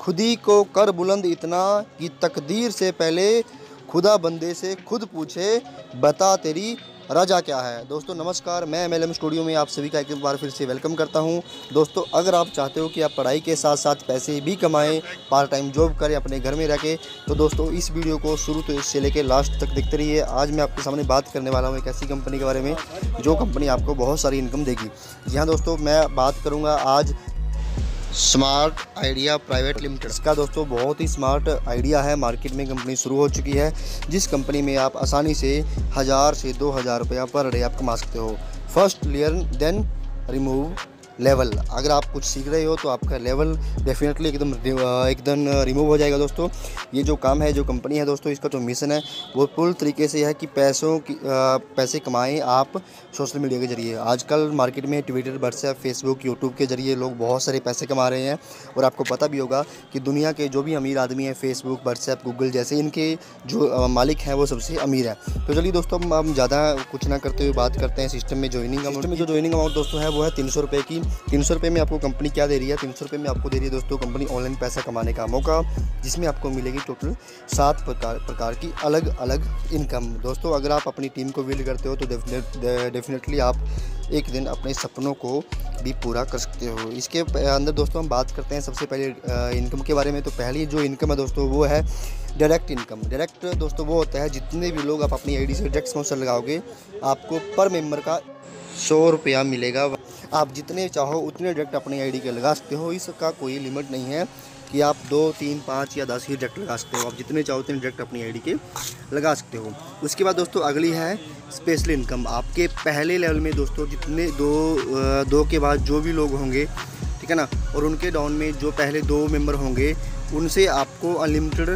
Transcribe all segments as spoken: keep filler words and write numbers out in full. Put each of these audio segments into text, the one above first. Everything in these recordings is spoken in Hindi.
खुदी को कर बुलंद इतना कि तकदीर से पहले खुदा बंदे से खुद पूछे बता तेरी रजा क्या है। दोस्तों नमस्कार, मैं एम एल एम स्टूडियो में आप सभी का एक बार फिर से वेलकम करता हूं। दोस्तों अगर आप चाहते हो कि आप पढ़ाई के साथ साथ पैसे भी कमाएं, पार्ट टाइम जॉब करें अपने घर में रह के, तो दोस्तों इस वीडियो को शुरू तो इससे लेकर लास्ट तक देखते रहिए। आज मैं आपके सामने बात करने वाला हूं एक ऐसी कंपनी के बारे में जो कंपनी आपको बहुत सारी इनकम देगी। जी हाँ दोस्तों, मैं बात करूँगा आज स्मार्ट आइडिया प्राइवेट लिमिटेड का। दोस्तों बहुत ही स्मार्ट आइडिया है, मार्केट में कंपनी शुरू हो चुकी है, जिस कंपनी में आप आसानी से हज़ार से दो हज़ार रुपया पर डे आप कमा सकते हो। First learn then remove level. अगर आप कुछ सीख रहे हो तो आपका लेवल डेफिनेटली एकदम एकदम रिमूव हो जाएगा। दोस्तों ये जो काम है, जो कंपनी है दोस्तों, इसका जो मिशन है वो पूर्ण तरीके से है कि पैसों की आ, पैसे कमाएं आप सोशल मीडिया के जरिए। आजकल मार्केट में ट्विटर, व्हाट्सएप, फेसबुक, यूट्यूब के जरिए लोग बहुत सारे पैसे कमा रहे हैं। और आपको पता भी होगा कि दुनिया के जो भी अमीर आदमी हैं, फेसबुक, व्हाट्सएप, गूगल जैसे इनके जो आ, मालिक हैं वो सबसे अमीर है। तो चलिए दोस्तों हम ज़्यादा कुछ ना करते हुए बात करते हैं सिस्टम में ज्वाइनिंग अमाउंट में। जो ज्वाइनिंग अमाउंट दोस्तों है वो है तीन सौ रुपये की। तीन सौ रुपये में आपको कंपनी क्या दे रही है? तीन सौ रुपये में आपको दे रही है दोस्तों कंपनी ऑनलाइन पैसा कमाने का मौका, जिसमें आपको मिलेगी टोटल सात प्रकार प्रकार की अलग अलग इनकम। दोस्तों अगर आप अपनी टीम को बिल्ड करते हो तो डेफिनेटली आप एक दिन अपने सपनों को भी पूरा कर सकते हो। इसके अंदर दोस्तों हम बात करते हैं सबसे पहले इनकम के बारे में। तो पहली जो इनकम है दोस्तों वो है डायरेक्ट इनकम। डायरेक्ट दोस्तों वो होता है जितने भी लोग आप अपनी आईडी से डायरेक्ट स्पॉन्सर लगाओगे, आपको पर मेंबर का सौ रुपया मिलेगा। आप जितने चाहो उतने डायरेक्ट अपनी आईडी के लगा सकते हो, इसका कोई लिमिट नहीं है कि आप दो, तीन, पाँच या दस ही डायरेक्ट लगा सकते हो। आप जितने चाहो उतने डायरेक्ट अपनी आईडी के लगा सकते हो। उसके बाद दोस्तों अगली है स्पेशल इनकम। आपके पहले लेवल में दोस्तों जितने दो दो के बाद जो भी लोग होंगे, ठीक है ना, और उनके डाउन में जो पहले दो मेंबर होंगे, उनसे आपको अनलिमिटेड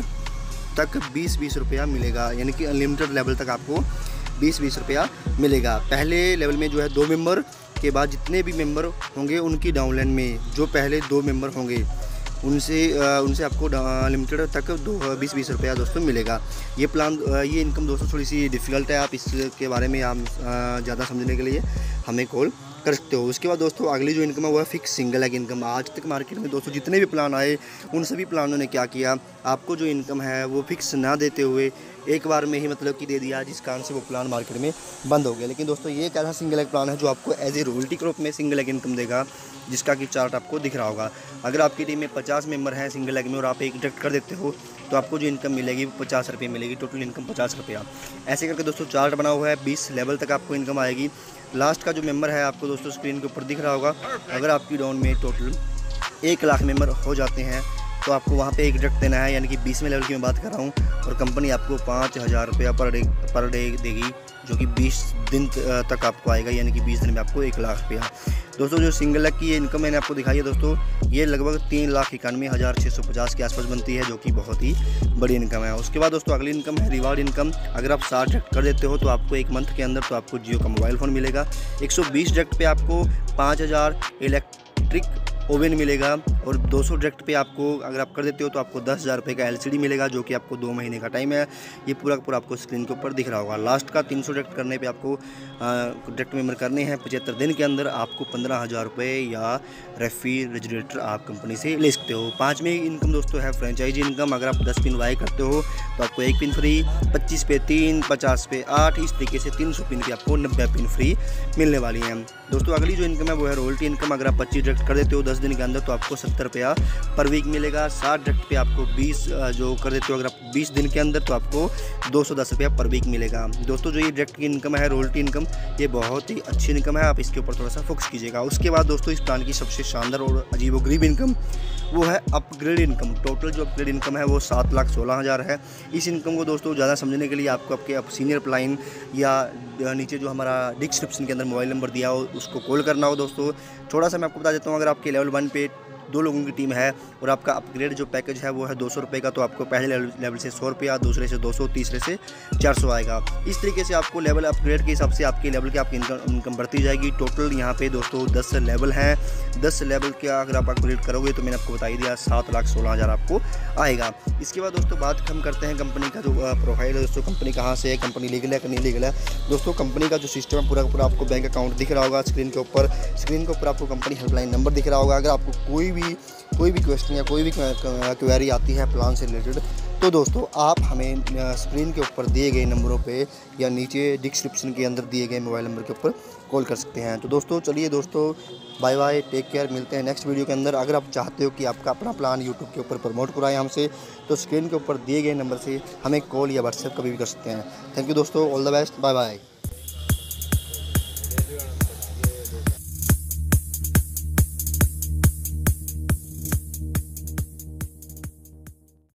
तक बीस बीस रुपया मिलेगा। यानी कि अनलिमिटेड लेवल तक आपको बीस बीस रुपया मिलेगा। पहले लेवल में जो है दो मेंबर के बाद जितने भी मेंबर होंगे उनकी डाउनलाइन में जो पहले दो मेंबर होंगे उनसे उनसे आपको लिमिटेड तक दो बीस बीस रुपया दोस्तों मिलेगा। ये प्लान ये इनकम दोस्तों थोड़ी सी डिफ़िकल्ट है, आप इसके बारे में आप ज़्यादा समझने के लिए हमें कॉल कर सकते हो। उसके बाद दोस्तों अगली जो इनकम है वो है फिक्स सिंगल लेग इनकम। आज तक मार्केट में दोस्तों जितने भी प्लान आए उन सभी प्लानों ने क्या किया, आपको जो इनकम है वो फिक्स ना देते हुए एक बार में ही मतलब कि दे दिया, जिस कारण से वो प्लान मार्केट में बंद हो गया। लेकिन दोस्तों ये एक ऐसा सिंगल लेग प्लान है जो आपको एज ए रॉयल्टी के रूप में सिंगल लेग इनकम देगा, जिसका कि चार्ट आपको दिख रहा होगा। अगर आपकी टीम में पचास मेंबर हैं सिंगल लेग में और आप एक डिडक्ट कर देते हो तो आपको जो इनकम मिलेगी वो पचास रुपये मिलेगी। टोटल इनकम पचास रुपया। ऐसे करके दोस्तों चार्ट बना हुआ है, बीस लेवल तक आपको इनकम आएगी। लास्ट का जो मेंबर है आपको दोस्तों स्क्रीन के ऊपर दिख रहा होगा। अगर आपकी डाउन में टोटल एक लाख मेंबर हो जाते हैं तो आपको वहाँ पे एक डिडक्ट देना है, यानी कि बीसवें लेवल की मैं बात कर रहा हूँ। और कंपनी आपको पाँच हज़ार रुपया पर डे पर डे देगी, जो कि बीस दिन तक आपको आएगा, यानी कि बीस दिन में आपको एक लाख रुपया। दोस्तों जो सिंगल लेग की ये इनकम मैंने आपको दिखाई है दोस्तों, ये लगभग तीन लाख इक्यानवे हज़ार छः सौ पचास के आसपास बनती है, जो कि बहुत ही बड़ी इनकम है। उसके बाद दोस्तों अगली इनकम है रिवार्ड इनकम। अगर आप साठ डायरेक्ट कर देते हो तो आपको एक मंथ के अंदर तो आपको जियो का मोबाइल फ़ोन मिलेगा। एक सौ बीस डायरेक्ट पे आपको पाँच हज़ार इलेक्ट्रिक ओवन मिलेगा। और दो सौ डायरेक्ट पे आपको अगर आप कर देते हो तो आपको दस हज़ार रुपये का एलसीडी मिलेगा, जो कि आपको दो महीने का टाइम है। ये पूरा का पूरा आपको स्क्रीन के ऊपर दिख रहा होगा। लास्ट का तीन सौ डायरेक्ट करने पे आपको डायरेक्ट मेंबर करने हैं पचहत्तर दिन के अंदर, आपको पंद्रह हज़ार रुपये या रेफ्रिजरेटर आप कंपनी से ले सकते हो। पाँचवीं इनकम दोस्तों है फ्रेंचाइजी इनकम। अगर आप दस पिन बाय करते हो तो आपको एक पिन फ्री, पच्चीस पे तीन, पचास पे आठ, इस तरीके से तीन सौ पिन की आपको नब्बे पिन फ्री मिलने वाली हैं। दोस्तों अगली जो इनकम है वो है रॉयल्टी इनकम। अगर आप पच्चीस डायरेक्ट कर देते हो दस दिन के अंदर तो आपको सत्तर रुपया पर वीक मिलेगा। साठ डायरेक्ट पे आपको बीस जो कर देते हो अगर आप बीस दिन के अंदर तो आपको दो सौ दस रुपया पर वीक मिलेगा। दोस्तों जो ये डायरेक्ट की इनकम है रॉयल्टी इनकम, ये बहुत ही अच्छी इनकम है, आप इसके ऊपर थोड़ा सा फोकस कीजिएगा। उसके बाद दोस्तों इस प्लान की सबसे शानदार और अजीबोगरीब इनकम वो है अपग्रेड इनकम। टोटल जो अपग्रेड इनकम है वो सात लाख सोलह हज़ार है। इस इनकम को दोस्तों ज़्यादा समझने के लिए आपको आपके सीनियर प्लाइन या नीचे जो हमारा डिस्क्रिप्शन के अंदर मोबाइल नंबर दिया हो उसको कॉल करना हो। दोस्तों थोड़ा सा मैं आपको बता देता हूँ, अगर आपके लेवल वन पे दो लोगों की टीम है और आपका अपग्रेड जो पैकेज है वो है दो सौ रुपये का, तो आपको पहले लेवल लेवल से सौ रुपया, दूसरे से दो सौ, तीसरे से चार सौ आएगा। इस तरीके से आपको लेवल अपग्रेड के हिसाब से आपके लेवल की आपकी इनकम इनकम बढ़ती जाएगी। टोटल यहाँ पे दोस्तों दस लेवल हैं। दस लेवल के अगर आप अपग्रेड करोगे तो मैंने आपको बता ही दिया सात लाख सोलह हज़ार आपको आएगा। इसके बाद दोस्तों बात हम करते हैं कंपनी का जो प्रोफाइल है। दोस्तों कंपनी कहाँ से है, कंपनी लीगल है कि नहीं लीगल है। दोस्तों कंपनी का जो सिस्टम है पूरा पूरा आपको बैंक अकाउंट दिख रहा होगा स्क्रीन के ऊपर। स्क्रीन के ऊपर आपको कंपनी हेल्पलाइन नंबर दिख रहा होगा। अगर आपको कोई भी कोई भी क्वेश्चन या कोई भी क्वेरी आती है प्लान से रिलेटेड, तो दोस्तों आप हमें स्क्रीन के ऊपर दिए गए नंबरों पे या नीचे डिस्क्रिप्शन के अंदर दिए गए मोबाइल नंबर के ऊपर कॉल कर सकते हैं। तो दोस्तों चलिए दोस्तों, बाय बाय, टेक केयर, मिलते हैं नेक्स्ट वीडियो के अंदर। अगर आप चाहते हो कि आपका अपना प्लान यूट्यूब के ऊपर प्रमोट कराएं हमसे, तो स्क्रीन के ऊपर दिए गए नंबर से हमें कॉल या व्हाट्सएप कभी भी कर सकते हैं। थैंक यू दोस्तों, all the best, bye bye.